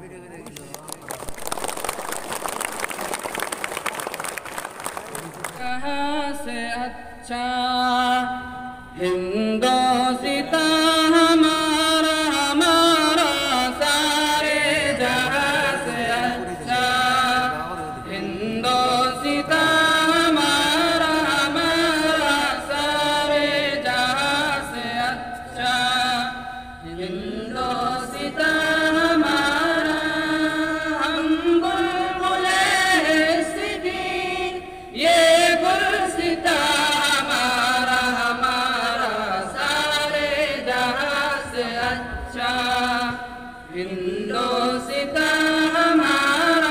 कहाँ से अच्छा हिंदोस्तां हमारा हमारा सारे जहाँ से अच्छा हिंदोस्तां हमारा हमारा सारे जहाँ से अच्छा हिंदोस्तां हमारा हम बुलबुले इसकी ये गुलसिता हमारा हमारा सारे जहाँ से अच्छा हिंदोस्तां हमारा।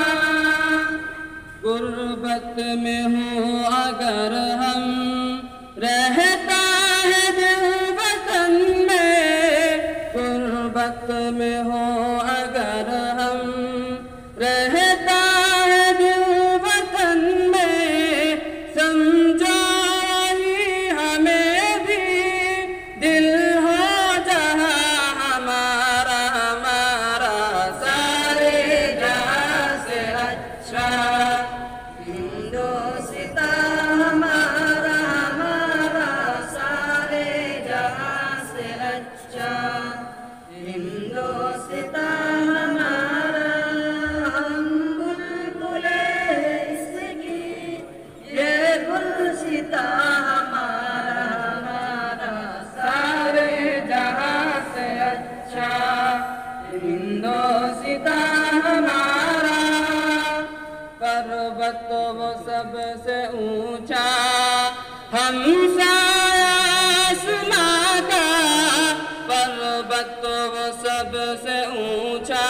गुर्बत में हो अगर हम रहता है दिल वतन में, गुर्बत में हो अगर हम रहता है दिल वतन में, समझो ही हमें भी दिल हो जहाँ हमारा हमारा सारे जहाँ से अच्छा हिंदोस्तां हमारा हमारा सारे जहाँ से अच्छा हिंदोस्तां हमारा हम बुलबुले इसकी ये गुलसिता हमारा हमारा सारे जहाँ से अच्छा हिंदोस्तां हमारा। पर्वत वो सबसे ऊंचा हमसाया आसमां का, पर्वत वो सबसे ऊंचा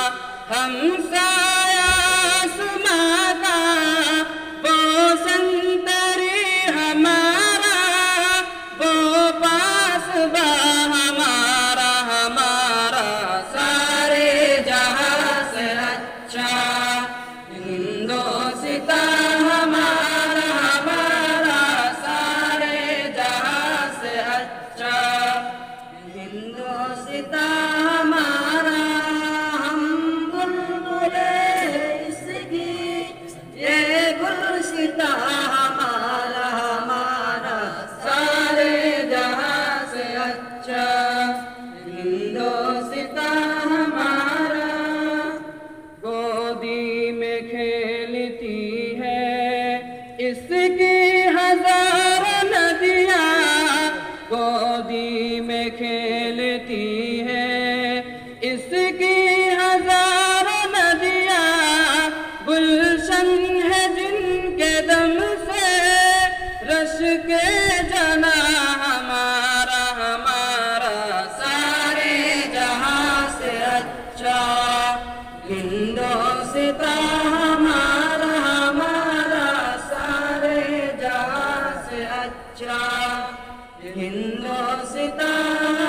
हमसाया आसमां का, वो संतरी हमारा वो पासबा हमारा हमारा सारे जहाँ से अच्छा हिंदोस्तां हमारा हमारा सारे जहाँ से अच्छा हिंदोस्तां हमारा। हम बुलबुले इसकी ये गुलसिता हमारा हमारा सारे जहाँ से अच्छा हिंदोस्तां हमारा। गोदी में खेलती है इसकी हजारों नदियाँ, गोदी में खेलती है इसकी हजारों नदियाँ, गुलशन है जिनके दम से रश के जना हमारा हमारा सारे जहाँ से अच्छा हिंदोस्तां हमारा हमारा सारे जहाँ से अच्छा हिंदोस्तां